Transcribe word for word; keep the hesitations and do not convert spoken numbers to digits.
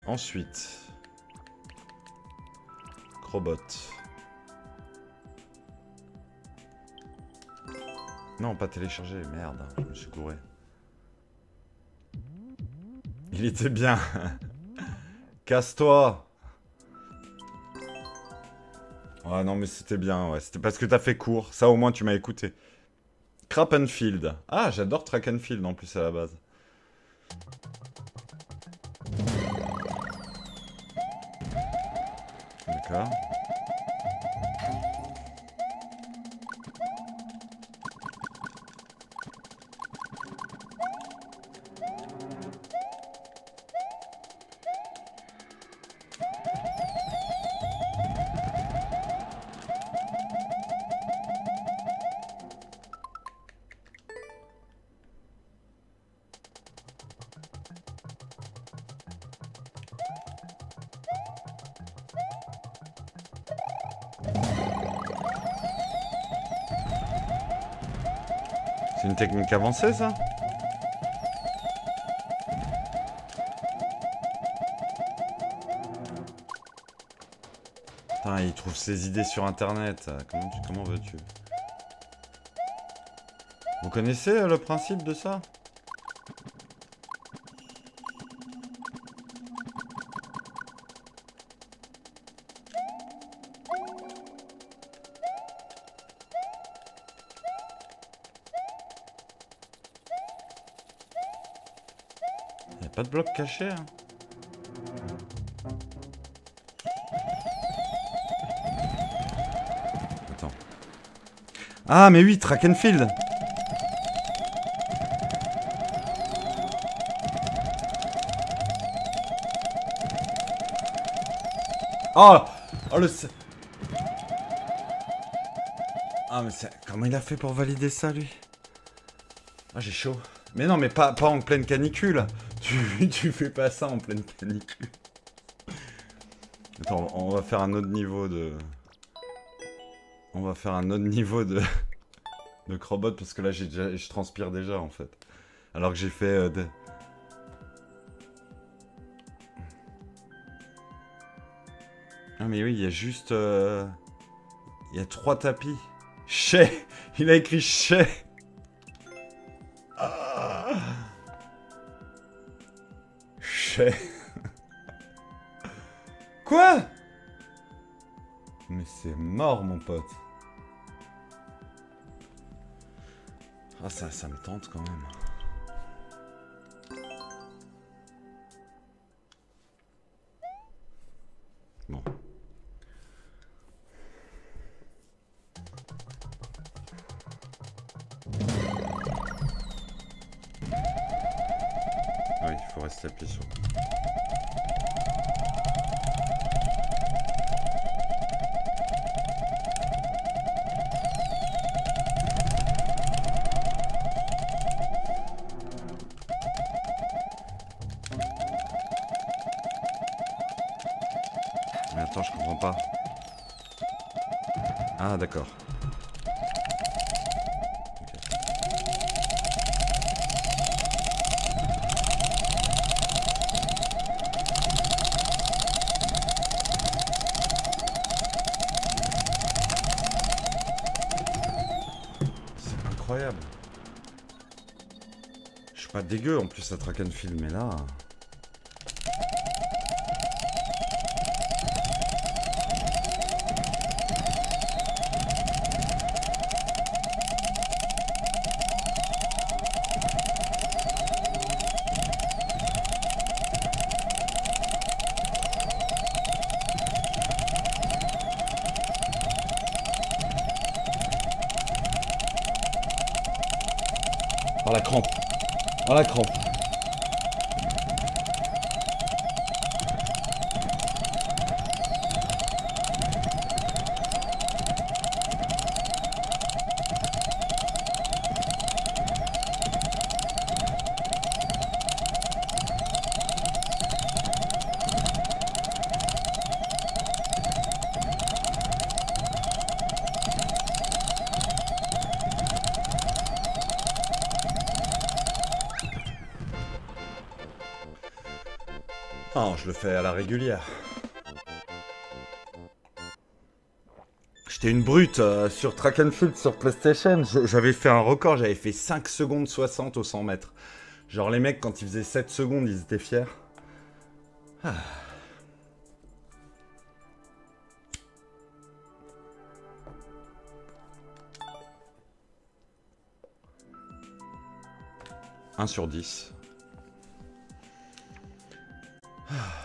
Ensuite. Crobot. Non, pas télécharger, merde, je me suis gouré. Il était bien. Casse-toi. Ah non, mais c'était bien, ouais. C'était parce que t'as fait court. Ça, au moins, tu m'as écouté. Crap and Field. Ah, j'adore Track and Field, en plus, à la base. D'accord. C'est une technique avancée, ça? Putain, il trouve ses idées sur internet. Comment, tu, comment veux-tu? Vous connaissez euh, le principe de ça? Y'a pas de bloc caché, hein? Attends. Ah, mais oui, Track and Field. Oh, oh le... Ah, mais c'est... Comment il a fait pour valider ça, lui? Ah, j'ai chaud. Mais non, mais pas, pas en pleine canicule. Tu, tu fais pas ça en pleine canicule. Attends, on va faire un autre niveau de... On va faire un autre niveau de... de Crobot, parce que là, j'ai déjà... je transpire déjà, en fait. Alors que j'ai fait... Euh, de... Ah, mais oui, il y a juste... Euh... Il y a trois tapis. Chez. Il a écrit chez. Ah. Chez. Quoi? Mais c'est mort, mon pote. Ah, ça, ça me tente quand même. Bon. Oui, il faut rester appuyé sur. Mais attends, je comprends pas. Ah, d'accord. C'est incroyable. Je suis pas dégueu en plus à Track and Field, mais là... Oh la crampe. Oh la crampe. Non, je le fais à la régulière. J'étais une brute euh, sur Track and Field sur PlayStation. J'avais fait un record, j'avais fait cinq secondes soixante au cent mètres. Genre les mecs, quand ils faisaient sept secondes, ils étaient fiers. Ah. un sur dix. Ah.